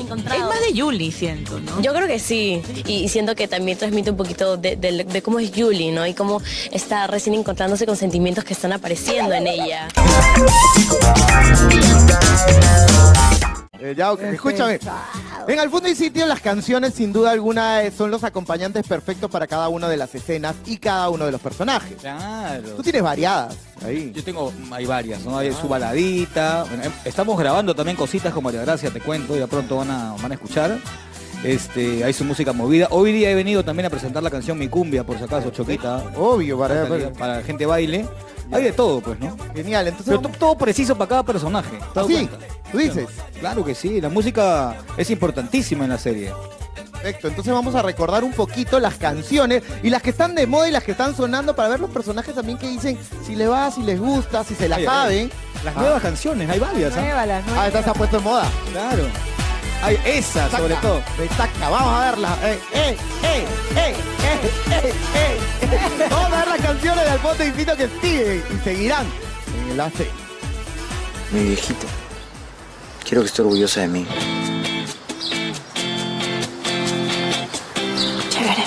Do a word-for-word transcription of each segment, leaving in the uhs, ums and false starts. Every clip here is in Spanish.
Es más de Yuli, siento, ¿no? Yo creo que sí, y siento que también transmite un poquito de, de, de cómo es Yuli, ¿no? Y cómo está recién encontrándose con sentimientos que están apareciendo en ella. Eh, ya, escúchame. En Al Fondo y Sitio, las canciones, sin duda alguna, eh, son los acompañantes perfectos para cada una de las escenas y cada uno de los personajes. Claro. Tú tienes variadas ahí. Yo tengo, hay varias, ¿no? Hay su baladita. Bueno, em- estamos grabando también cositas con María Gracia, te cuento, ya pronto van a, van a escuchar. Este, hay su música movida. Hoy día he venido también a presentar la canción Mi Cumbia, por si acaso, Choquita. Obvio, para, Para, para- para la gente baile. Hay de todo, pues, ¿no? Genial, entonces... Pero to- todo preciso para cada personaje. ¿te das ¿Sí? cuenta? ¿Tú dices? Claro que sí, la música es importantísima en la serie. Perfecto, entonces vamos a recordar un poquito las canciones y las que están de moda y las que están sonando para ver los personajes también que dicen si le va, si les gusta, si se la Ay, ay, saben. Las Ah. nuevas canciones, hay varias, ¿ah? Nueva, las Ah, nuevas. esta se ha puesto en moda. Claro. Hay esa, sobre Saca, todo. Destaca, vamos a verla. Eh, eh, eh, eh, eh, eh, eh, eh. Vamos a ver las canciones de Al Fondo y Sitio que siguen y seguirán en el A C. Mi viejita, quiero que esté orgullosa de mí. Chévere.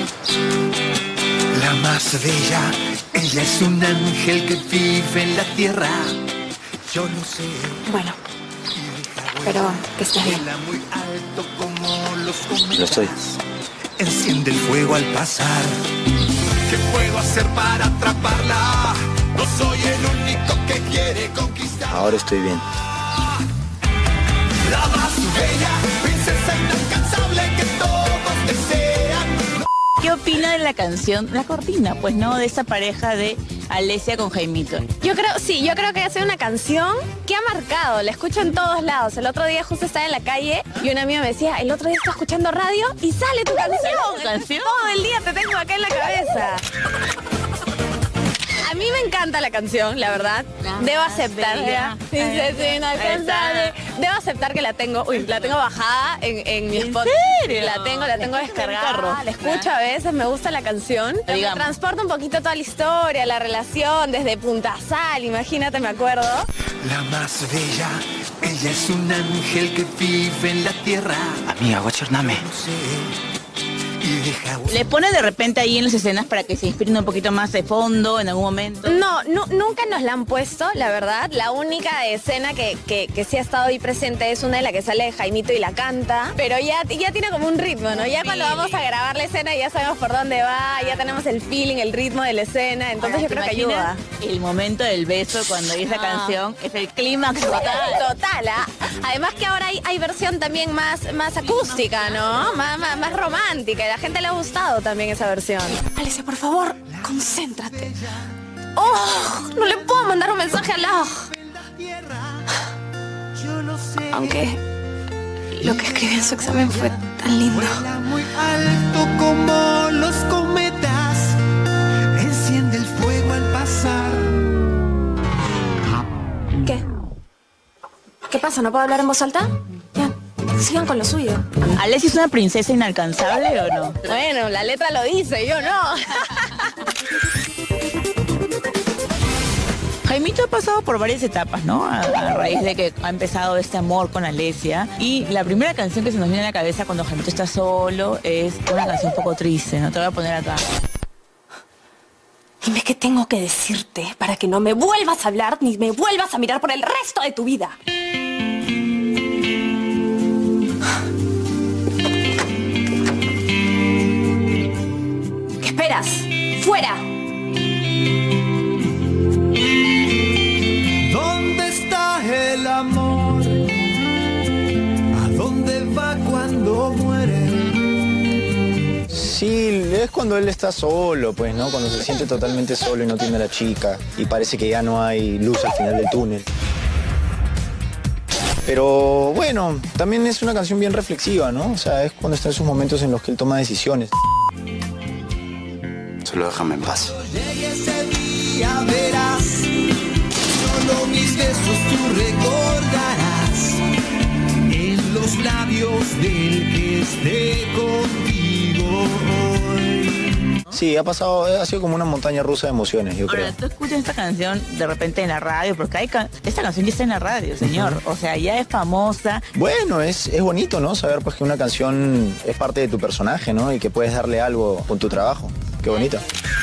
La más bella, ella es un ángel que vive en la tierra. Yo lo sé. Bueno, pero que estés bien. Vuela muy alto como los cometas. Lo estoy. Enciende el fuego al pasar. ¿Qué puedo hacer para atraparla? No soy el único que quiere conquistar. Ahora estoy bien. La más bella, princesa inalcanzable que todos desean. ¿Qué opina de la canción, la cortina, pues, no? De esa pareja de Alesia con Jaimito. Yo creo, sí, yo creo que ha sido una canción que ha marcado, la escucho en todos lados. El otro día justo estaba en la calle y una amiga me decía, el otro día estaba escuchando radio y sale tu canción. ¿Tu canción? Todo el día te tengo acá en la cabeza. A mí me encanta la canción, la verdad. La Debo más aceptar, bella. ¿ya? Sí, sí, sí, inalcanzable. Debo aceptar que la tengo, uy, la tengo bajada en, en mi ¿En spot. serio? La tengo, la tengo La escuchas en el descargada. carro. La escucho a veces, me gusta la canción. Me Digamos. transporta un poquito toda la historia, la relación, desde Punta Sal, imagínate, me acuerdo. La más bella, ella es un ángel que vive en la tierra. Amiga, what's your name? No sé. Y deja ¿Le pone de repente ahí en las escenas para que se inspiren un poquito más de fondo en algún momento? No, nu- nunca nos la han puesto, la verdad. La única escena que, que, que sí ha estado ahí presente es una de la que sale de Jaimito y la canta. Pero ya, ya tiene como un ritmo, ¿no? Ya cuando vamos a grabar la escena ya sabemos por dónde va, ya tenemos el feeling, el ritmo de la escena. Entonces yo ¿Te creo que imaginas ayuda. el momento del beso cuando hay esa No. canción? Es el clímax Total, total. total, ¿ah? Además que ahora hay, hay versión también más, más acústica, ¿no? Más, más, más romántica. Y a la gente le ha gustado también esa versión. Alicia, por favor, concéntrate. ¡Oh! No le puedo mandar un mensaje a la... Yo lo sé. Aunque lo que escribí en su examen fue tan lindo. Vuela muy alto como los cometas. Enciende el fuego al pasar. ¿Qué? ¿Qué pasa? ¿No puedo hablar en voz alta? Ya, sigan con lo suyo. ¿Alesia es una princesa inalcanzable o no? Bueno, la letra lo dice, yo no. Jaimito ha pasado por varias etapas, ¿no? A, a raíz de que ha empezado este amor con Alesia. Y la primera canción que se nos viene a la cabeza cuando Jaimito está solo es una canción un poco triste, ¿no? Te voy a poner acá. Dime qué tengo que decirte para que no me vuelvas a hablar ni me vuelvas a mirar por el resto de tu vida. ¿Qué esperas? ¡Fuera! ¿Dónde está el amor? ¿A dónde va cuando muere? Sí, es cuando él está solo, pues, ¿no? Cuando se siente totalmente solo y no tiene a la chica y parece que ya no hay luz al final del túnel. Pero bueno, también es una canción bien reflexiva, ¿no? O sea, es cuando está en sus momentos en los que él toma decisiones. Solo déjame en paz. Llegue ese día verás, solo mis besos tú recordarás en los labios del que esté contigo hoy. Sí, ha pasado, ha sido como una montaña rusa de emociones, yo Ahora, creo. tú escuchas esta canción de repente en la radio, porque hay ca- esta canción ya está en la radio, señor. O sea, ya es famosa. Bueno, es, es bonito, ¿no? Saber pues que una canción es parte de tu personaje, ¿no? Y que puedes darle algo con tu trabajo. Qué bonito.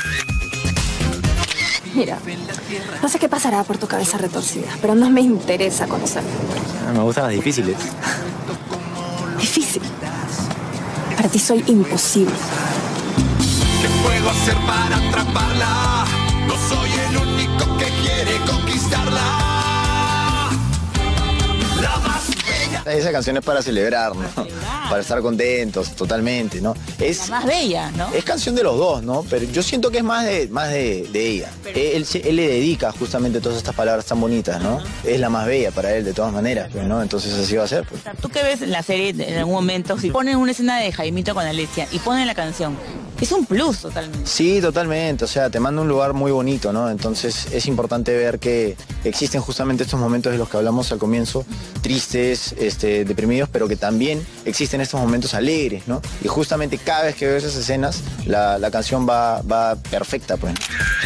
Mira, no sé qué pasará por tu cabeza retorcida, pero no me interesa conocerlo. Me gustan las difíciles. Difícil. Para ti soy imposible. ¿Qué puedo hacer para atraparla? No soy el único que quiere conquistarla. La más bella. Esa canción es para celebrar, ¿no? Para estar contentos, totalmente, ¿no? Es, La más bella, ¿no? es canción de los dos, ¿no? Pero yo siento que es más de, más de, de ella. Él, se- él le dedica justamente todas estas palabras tan bonitas, ¿no? Es la más bella para él de todas maneras, pues, ¿no? Entonces así va a ser, pues. O sea, tú que ves en la serie en algún momento, si ponen una escena de Jaimito con Alesia y ponen la canción, es un plus totalmente. Sí, totalmente, o sea, te manda a un lugar muy bonito, ¿no? Entonces es importante ver que existen justamente estos momentos de los que hablamos al comienzo, tristes, este, deprimidos, pero que también existen estos momentos alegres, ¿no? Y justamente cada vez que veo esas escenas, la, la canción va, va perfecta, pues.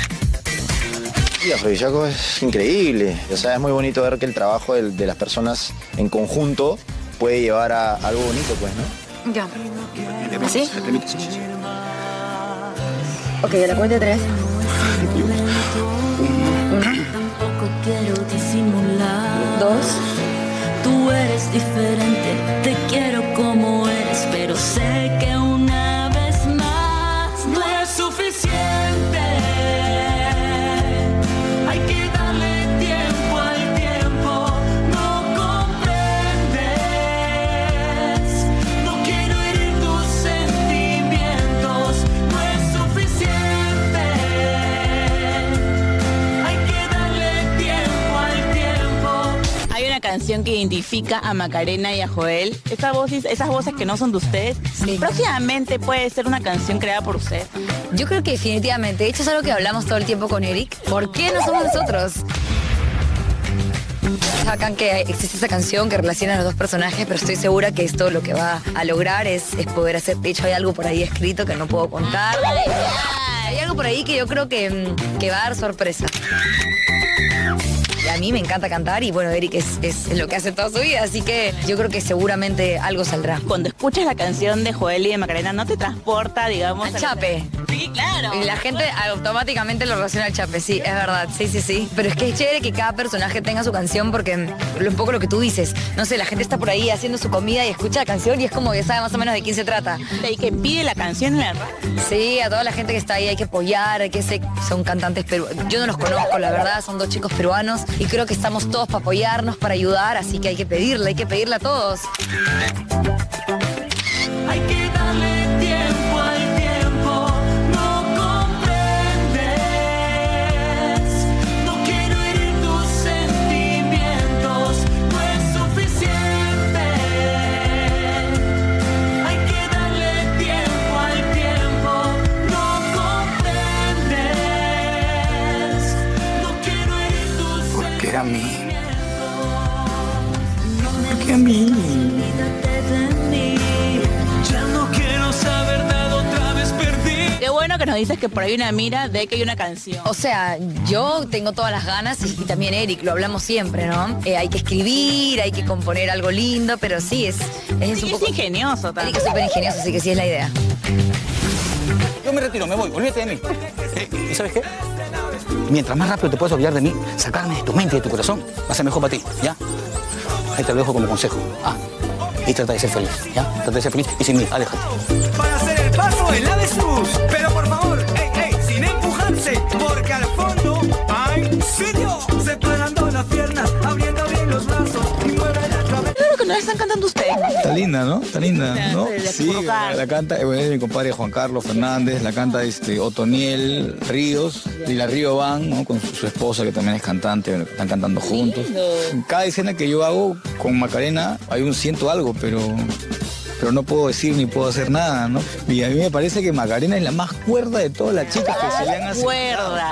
Y Afrodisíaco es increíble, o sea, es muy bonito ver que el trabajo de, de las personas en conjunto puede llevar a algo bonito, pues, ¿no? Ya. ¿Así? Ok, a la cuenta de tres. Tampoco quiero disimular. Dos. Tú eres diferente, te quiero como eres, pero sé que una vez más no es suficiente. Hay que darle tiempo al tiempo, no comprendes. No quiero herir tus sentimientos, no es suficiente. Hay que darle tiempo al tiempo. Hay una canción que identifica a Macarena y a Joel. Esas voces, esas voces que no son de ustedes. Sí. Próximamente puede ser una canción creada por usted. Yo creo que definitivamente, de hecho es algo que hablamos todo el tiempo con Eric. ¿Por qué no somos nosotros? Es bacán que existe esta canción que relaciona a los dos personajes, pero estoy segura que esto lo que va a lograr es, es poder hacer. De hecho, hay algo por ahí escrito que no puedo contar. Hay algo por ahí que yo creo que, mm, que va a dar sorpresa. Y a mí me encanta cantar y bueno, Eric es, es lo que hace toda su vida, así que yo creo que seguramente algo saldrá. Cuando escuchas la canción de Joel y de Macarena, ¿no te transporta, digamos, Al a- Chape. Sí, claro. Y la gente automáticamente lo relaciona al Chape, sí, es verdad, sí, sí, sí. Pero es que es chévere que cada personaje tenga su canción porque mm, un poco lo que tú dices, no sé, la gente está por ahí haciendo su comida y escucha la canción y es como que sabe más o menos de quién se trata. Y que pide la canción en la radio. Sí, a toda la gente que está ahí hay que apoyar, hay que ser, son cantantes peruanos. Yo no los conozco, la verdad, son dos chicos peruanos y creo que estamos todos para apoyarnos, para ayudar, así que hay que pedirle, hay que pedirle a todos. Hay que darle tiempo al tiempo, no comprendes. No quiero herir tus sentimientos, no es suficiente. Hay que darle tiempo al tiempo, no comprendes. No quiero herir tus ¿Por qué a mí? sentimientos. ¿Por qué a mí? Olvídate de mí. Ya no quiero saber nada, otra vez perdí. Qué bueno que nos dices que por ahí hay una mira de que hay una canción. O sea, yo tengo todas las ganas y, y también Eric, lo hablamos siempre, ¿no? Eh, hay que escribir, hay que componer algo lindo, pero sí, es, es Sí, un es poco... ingenioso Eric también. es súper ingenioso, así que sí es la idea. Yo me retiro, me voy, olvídate de mí. Eh, ¿Y sabes qué? Mientras más rápido te puedas olvidar de mí, sacarme de tu mente y de tu corazón, va a ser mejor para ti, ¿ya? Ahí te lo dejo como consejo. Ah, y trata de ser feliz, ¿ya? Trata de ser feliz y sin mí, aléjate. Para hacer el paso en la avestruz. Pero por favor, ey, ey, sin empujarse, porque al fondo hay sitio. Separando las piernas, abriendo bien los brazos y mueve la cabeza. Claro que no la están cantando ustedes. Está linda, ¿no? Está linda, ¿no? Sí, de Sí, puro la, Carlos. la canta, eh, bueno, es mi compadre Juan Carlos Fernández, la canta este, Otoniel Ríos, y la Río Van, ¿no? Con su, su esposa que también es cantante, están cantando juntos. En cada escena que yo hago con Macarena hay un ciento algo, pero, pero no puedo decir ni puedo hacer nada, ¿no? Y a mí me parece que Macarena es la más cuerda de todas las chicas que se le han acercado. Cuerda.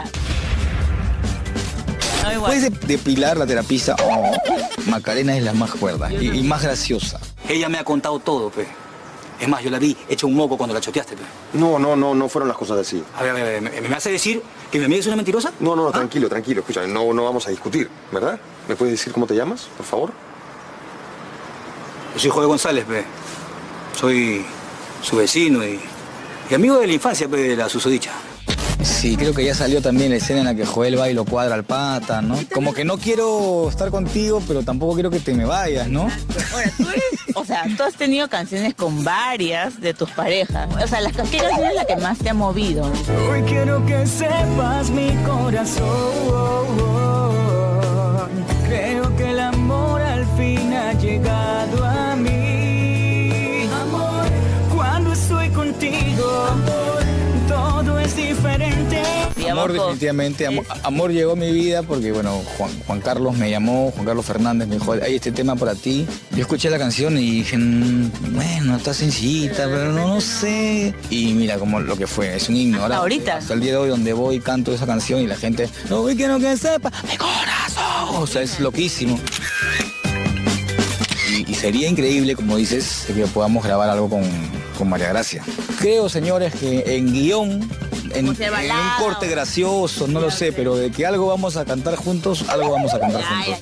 No, igual. Puedes de- depilar la terapista, oh, Macarena es la más cuerda y, y más graciosa. Ella me ha contado todo, pe. Es más, yo la vi hecha un moco cuando la choteaste, pe. No, no, no, no fueron las cosas así. A ver, a ver, a ver, ¿me, me vas a decir que mi amiga es una mentirosa? No, no, no, tranquilo, tranquilo. Escucha, no, no vamos a discutir, ¿verdad? ¿Me puedes decir cómo te llamas, por favor? Yo soy Joel González, pe. Soy su vecino y, y amigo de la infancia, pe, de la susodicha. Sí, creo que ya salió también la escena en la que Joel va y lo cuadra al pata, ¿no? Como que no quiero estar contigo, pero tampoco quiero que te me vayas, ¿no? Ahora, tú eres, o sea, tú has tenido canciones con varias de tus parejas. O sea, las, ¿qué canción es la que más te ha movido? Hoy quiero que sepas mi corazón. Creo que el amor al fin ha llegado a mí. Amor, cuando estoy contigo, amor, todo es diferente. Amor, definitivamente. Amor, amor llegó a mi vida porque, bueno, Juan, Juan Carlos me llamó, Juan Carlos Fernández me dijo, hay este tema para ti. Yo escuché la canción y dije, bueno, está sencillita, pero no, no sé. Y mira como lo que fue, es un himno. Ahora, ahorita. Hasta el día de hoy donde voy canto esa canción y la gente, no, hoy quiero que sepa mi corazón. O sea, es loquísimo. Y, y sería increíble, como dices, que podamos grabar algo con, con María Gracia. Creo, señores, que en guión, en, en un corte gracioso, no lo sé, pero de que algo vamos a cantar juntos, algo vamos a cantar juntos.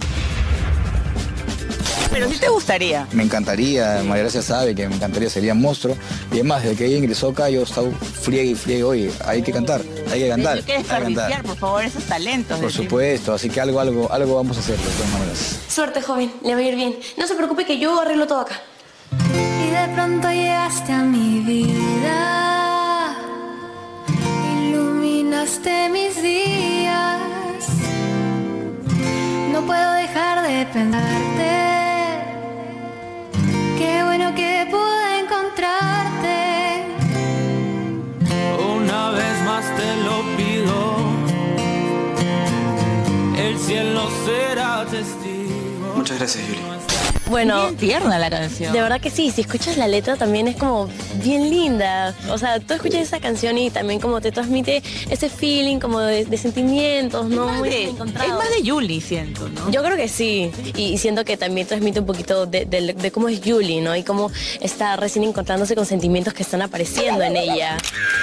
Pero sí te gustaría. Me encantaría, María Gracia sabe que me encantaría, sería monstruo. Y además, desde que ella ingresó acá, yo estaba friegue y friegue, oye, hay que cantar, hay que cantar. Hay que desperdiciar, por favor, esos talentos. Por supuesto, así que algo, algo, algo vamos a hacer de todas maneras. Suerte, joven, le va a ir bien. No se preocupe que yo arreglo todo acá. Y de pronto llegaste a mi vida, iluminaste mis días. No puedo dejar de pensarte. Qué bueno que pude encontrarte. Una vez más te lo pido, el cielo será testigo. Muchas gracias, Yuli. Bueno, bien tierna la canción. De verdad que sí, si escuchas la letra también es como bien linda. O sea, tú escuchas esa canción y también como te transmite ese feeling como de, de sentimientos, ¿no? Es, Muy de, encontrado. es más de Yuli, siento, ¿no? Yo creo que sí. Y siento que también transmite un poquito de, de, de cómo es Yuli, ¿no? Y cómo está recién encontrándose con sentimientos que están apareciendo en ella.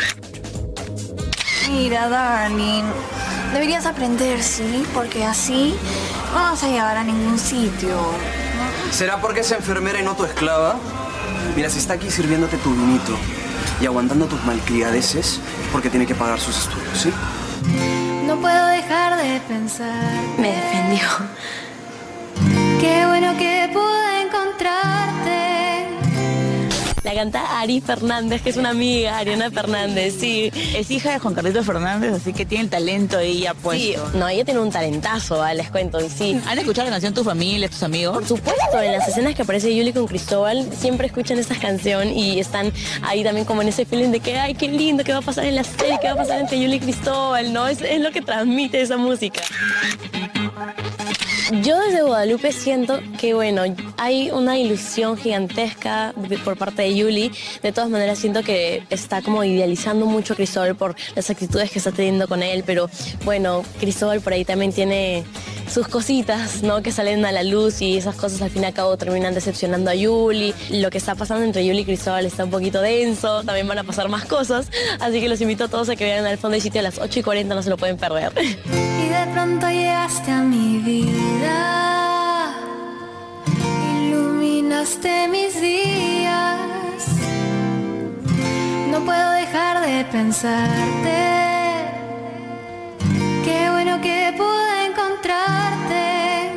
Mira, darling, deberías aprender, ¿sí? Porque así no vas a llegar a ningún sitio. ¿Será porque es enfermera y no tu esclava? Mira, si está aquí sirviéndote tu vinito y aguantando tus malcriadeces, es porque tiene que pagar sus estudios, ¿sí? No puedo dejar de pensar. Me defendió. Qué bueno que pude encontrarte. La canta Ari Fernández, que es una amiga, Ariana Fernández, sí. Es hija de Juan Carlito Fernández, así que tiene el talento ella puesto. Sí, no, ella tiene un talentazo, ¿eh? Les cuento, y sí. ¿Han escuchado la canción tu familia, tus amigos? Por supuesto, en las escenas que aparece Yuli con Cristóbal, siempre escuchan esta canción y están ahí también como en ese feeling de que, ay, qué lindo, qué va a pasar en la serie, qué va a pasar entre Yuli y Cristóbal, ¿no? Es, es lo que transmite esa música. Yo desde Guadalupe siento que, bueno, hay una ilusión gigantesca de, por parte de Yuli. De todas maneras siento que está como idealizando mucho a Cristóbal por las actitudes que está teniendo con él, pero bueno, Cristóbal por ahí también tiene sus cositas, ¿no? Que salen a la luz y esas cosas al fin y al cabo terminan decepcionando a Yuli. Lo que está pasando entre Yuli y Cristóbal está un poquito denso, también van a pasar más cosas, así que los invito a todos a que vean Al Fondo del Sitio a las ocho y cuarenta, no se lo pueden perder. Y de pronto llegaste a mi vida, iluminaste mis días. No puedo dejar de pensarte. Qué bueno que pude encontrarte.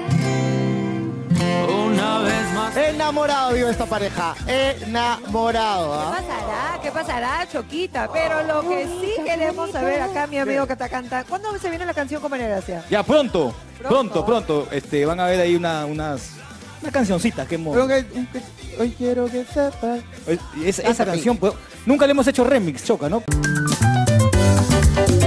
Una vez más. Enamorado vivo esta pareja, enamorado. ¿Ah? ¿Qué pasará? ¿Qué pasará, Choquita? Pero lo que sí queremos saber acá, mi amigo que te canta, ¿cuándo se viene la canción con María Gracia? Ya, pronto, pronto, pronto. Este, van a ver ahí una, unas, unas cancioncitas que hemos... Hoy quiero que sepas. Esa, esa canción, pues, nunca le hemos hecho remix, Choca, ¿no?